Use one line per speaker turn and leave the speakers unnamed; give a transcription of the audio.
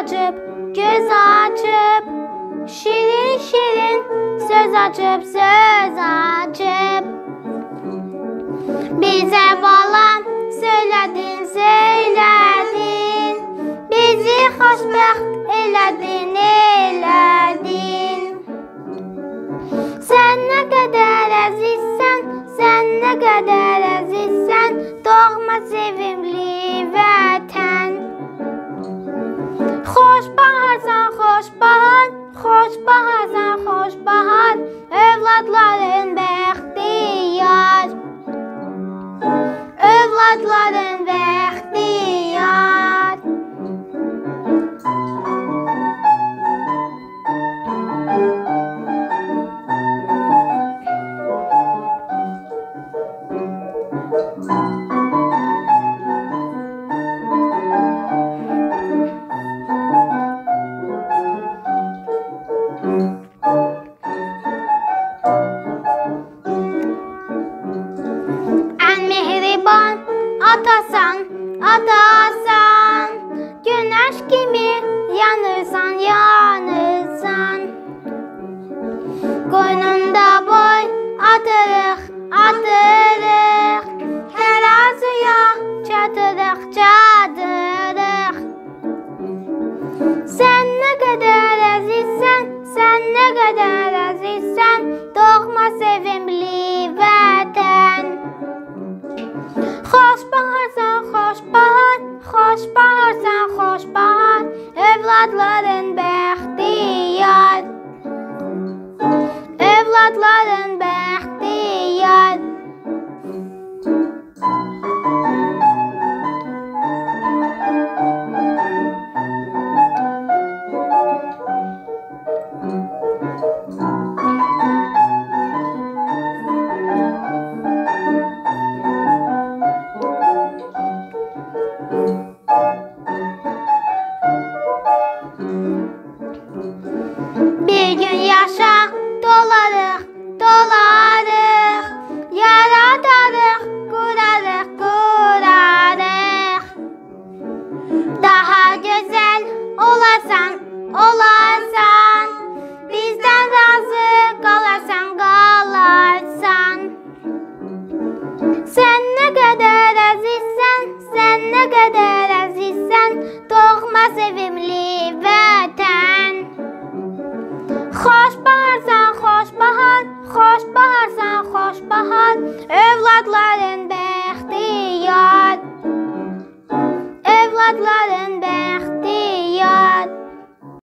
açıp, göz açıp, şirin şirin söz açıp, söz açıp. Bize balam söylədin, söylədin, bizi xoşbəxt elədin, elədin. Sən nə qədər əzizsən, sən nə qədər əzizsən, doğma sevimli vətən. Xoş baharsan, xoş bahar, xoş baharsan, xoş bahar, övladların bəxtiyar. Övladların bəxtiyar. Atasan, atasan, güneş gibi yanırsan, yanırsan. Qoynunda boy atırıq, atırıq, hər arzuya çatırıq, çatırıq. Sən nə qədər əzizsən, sən nə qədər əzizsən, doğma sevimli vətən. Xoş baharsan, xoş bahar, xoş baharsan, xoş bahar, övladların bəxtiyar. Övladların bəxtiyar. Bir gün yaşa dolarıq, dolarıq, yaradarıq, qurarıq, qurarıq. Daha gözəl olarsan, olarsan, bizdən razı qalarsan, qalarsan. Sən nə qədər əzizsən, sən nə qədər əzizsən, doğma sevimli vətən. Xoş baharsan, xoş bahar, xoş baharsan, xoş bahar, övladların